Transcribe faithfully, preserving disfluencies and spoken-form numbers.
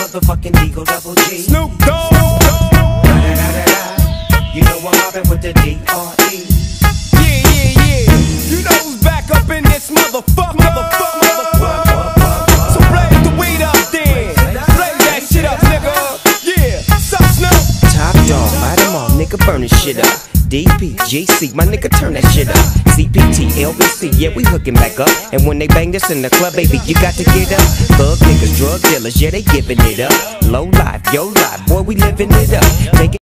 motherfucking Eagle Double G. Snoop Dogg. You know I'm mobbing with the D R E. Yeah, yeah, yeah. You know who's back up in this motherfucker. Motherfucker, motherfucker. So blaze the weed up then. Blaze that shit up, nigga. Yeah. Sup, Snoop? Top dog, light them all, nigga, burn this shit up. D P, G C, my nigga, turn that shit up. C P T, L B C, yeah, we hooking back up. And when they bang this in the club, baby, you got to get up. Thug niggas, drug dealers, yeah, they giving it up. Low life, yo life, boy, we living it up. Take it